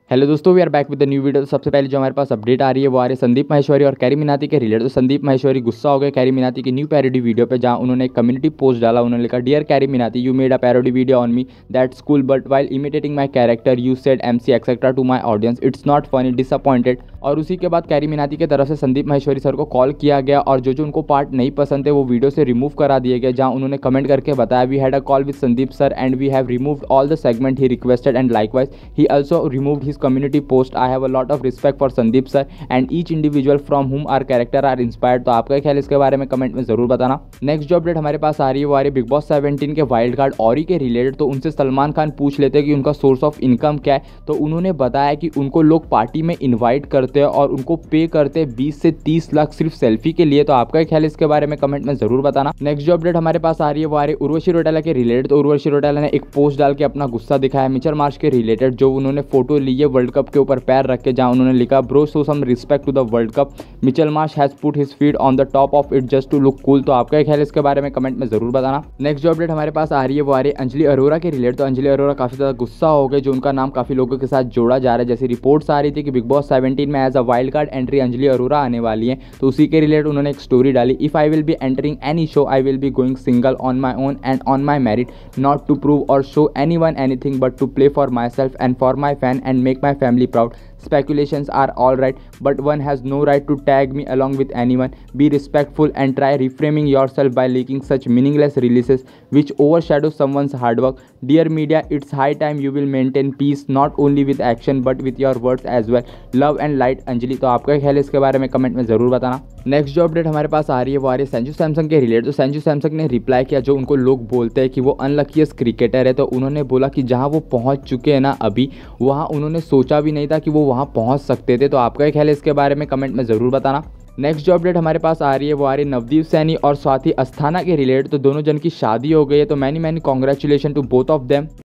Hello दोस्तों, we are back with the new video. तो सबसे पहले जो हमारे पास अपडेट आ रही है वो आ रही है संदीप माहेश्वरी और कैरी मिनाटी के रिलेटेड। तो संदीप माहेश्वरी गुस्सा हो गए कैरी मिनाटी की न्यू पैरोडी वीडियो पे, जहां उन्होंने एक कम्युनिटी पोस्ट डाला। उन्होंने लिखा, dear Carry Minati, you made a parody video on me that's cool, but while imitating my character you said MC etcetera to my audience, it's not funny, disappointed. और उसी के बाद कैरी मिनाटी की तरफ से संदीप माहेश्वरी सर को कॉल किया गया और जो उनको पार्ट नहीं पसंद थे वो वीडियो से रिमूव करा दिए गए, जहां उन्होंने कमेंट करके बताया, we had a call with Sandeep sir and we have removed all the segment he requested and likewise he also removed his community post. I have a lot of respect for Sandeep sir and each individual from whom our character are inspired. तो आपका ख्याल इसके बारे में comment में जरूर बताना। Next जो अपडेट हमारे पास आ रही है वो आ रही है बिग बॉस 17 के वाइल्ड कार्ड औरी के रिलेटेड। तो उनसे सलमान खान पूछ लेते हैं कि उनका सोर्स ऑफ इनकम क्या है। तो उन्होंने बताया कि उनको लोग पार्टी में इन्वाइट करते हैं और उनको पे करते हैं 20 से 30 लाख सिर्फ सेल्फी के लिए। तो आपका ख्याल इसके बारे में कमेंट में जरूर बताना। नेक्स्ट जो अपडेट हमारे पास आ रही है वो आ रही है उर्वशी रौटेला के रिलेटेड। तो उर्वशी रौटेला ने एक पोस्ट डाल के अपना गुस्सा दिखाया मिचेल मार्श के रिलेटेड, जो उन्होंने फोटो ली है वर्ल्ड कप के ऊपर पैर रख के, जहां उन्होंने लिखा, bro show some respect to the world cup, Mitchell Marsh has put his feet on the top of it just to look cool. तो आपका ख्याल इसके बारे में कमेंट में जरूर बताना। नेक्स्ट जो अपडेट हमारे पास आ रही है वो आ रही है अंजलि अरोरा के रिलेटेड। तो अंजलि अरोरा काफी ज्यादा गुस्सा हो गए, जो उनका नाम काफी लोगों के साथ जोड़ा जा रहा है। जैसे रिपोर्ट्स आ रही थी कि बिग बॉस 17 में as a wild card entry Anjali Arora आने वाली है। तो उसी के रिलेटेड उन्होंने एक स्टोरी डाली, if I will be entering any show I will be going single on my own and on my merit, not to prove or show anyone anything but to play for myself and for my fan and make my family proud. Speculations are all right, but one has no right to tag me along with anyone. Be respectful and try reframing yourself by leaking such meaningless releases which overshadow someone's hard work. Dear media, it's high time you will maintain peace not only with action but with your words as well. Love and light, Anjali. तो आपका ख्याल इसके बारे में comment में ज़रूर बताना। Next जो अपडेट हमारे पास आ रही है वो आ रही है संजू सैमसंग के रिलेटेड। तो संजू सैमसंग ने रिप्लाई किया, जो उनको लोग बोलते हैं कि वो अनलकीस्ट क्रिकेटर है। तो उन्होंने बोला कि जहां वो पहुंच चुके हैं ना अभी, वहां उन्होंने सोचा भी नहीं था कि वो वहां पहुंच सकते थे। तो आपका ख्याल इसके बारे में कमेंट में ज़रूर बताना। नेक्स्ट जो अपडेट हमारे पास आ रही है वो आ रही है नवदीप सैनी और स्वाति अस्थाना के रिलेटेड। तो दोनों जन की शादी हो गई है। तो many congratulation to both of them.